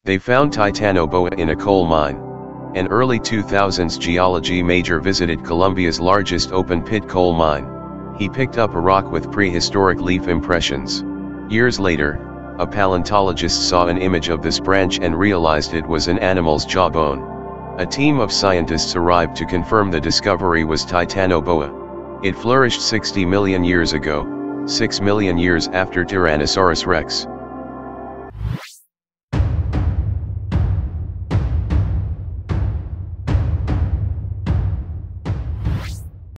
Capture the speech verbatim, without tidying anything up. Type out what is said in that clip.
They found Titanoboa in a coal mine. An early two thousands geology major visited Colombia's largest open-pit coal mine. He picked up a rock with prehistoric leaf impressions. Years later, a paleontologist saw an image of this branch and realized it was an animal's jawbone. A team of scientists arrived to confirm the discovery was Titanoboa. It flourished sixty million years ago, six million years after Tyrannosaurus-Rex.